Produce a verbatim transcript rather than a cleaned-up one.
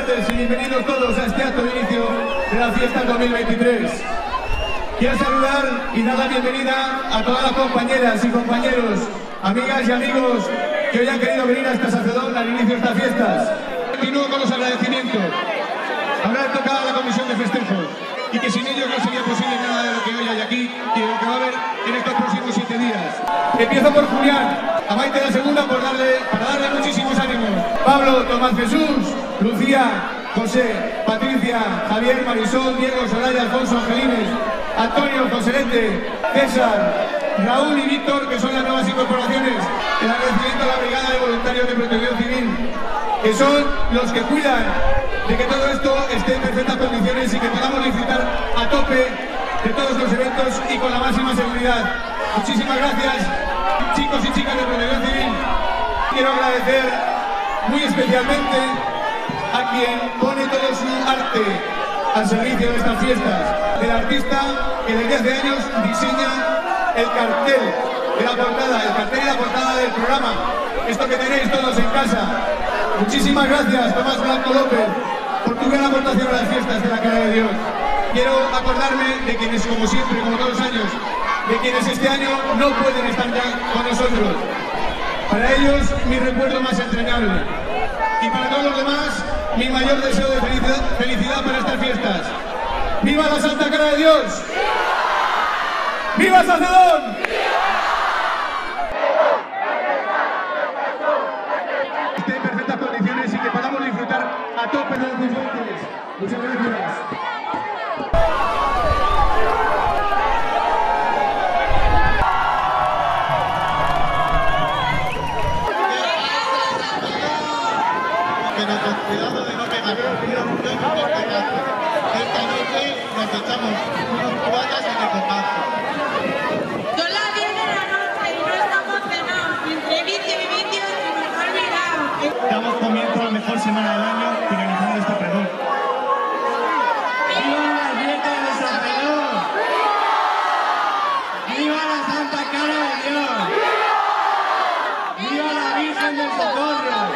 tardes y bienvenidos todos a este acto de inicio de la fiesta dos mil veintitrés. Quiero saludar y dar la bienvenida a todas las compañeras y compañeros, amigas y amigos que hoy han querido venir a esta Sacedón al inicio de estas fiestas. Continúo con los agradecimientos. Ahora le toca a la comisión de festejos y que sin ellos no sería posible nada de lo que hoy hay aquí y de lo que va a haber en estos próximos siete días. Empiezo por Julián, a Maite la segunda por darle, para darle muchísimos ánimos. Pablo, Tomás Jesús, Lucía, José, Patricia, Javier, Marisol, Diego, Soraya, Alfonso, Angelines, Antonio, Joselete, César, Raúl y Víctor, que son las nuevas incorporaciones. El agradecimiento a la Brigada de Voluntarios de Protección Civil, que son los que cuidan de que todo esto esté en perfectas condiciones y que podamos disfrutar a tope de todos los eventos y con la máxima seguridad. Muchísimas gracias, chicos y chicas de Protección Civil. Quiero agradecer muy especialmente a quien pone todo su arte al servicio de estas fiestas, del artista que desde hace años diseña el cartel de la portada, el cartel y la portada del programa, esto que tenéis todos en casa. Muchísimas gracias, Tomás Blanco López, por tu gran aportación a las fiestas de la Cara de Dios. Quiero acordarme de quienes, como siempre, como todos los años, de quienes este año no pueden estar ya con nosotros. Para ellos, mi recuerdo más entrañable. Y para todos los demás, mi mayor deseo de felicidad, felicidad para estas fiestas. ¡Viva la Santa Cara de Dios! ¡Viva Sacedón! Esté en perfectas condiciones y que podamos disfrutar a tope de los disfrutes. Muchas gracias. Pero con cuidado de no pegar un buen porterazo. Esta noche nos echamos unos cubatas en el copazo. Son las diez de la noche y no estamos cenados. Entre vicio y vicio se nos ha olvidado. Damos comienzo a la mejor semana del año, finalizando este pregón. ¡Viva la fiesta de Sacedón! ¡Viva la Santa Cara de Dios! ¡Viva la Virgen del Socorro!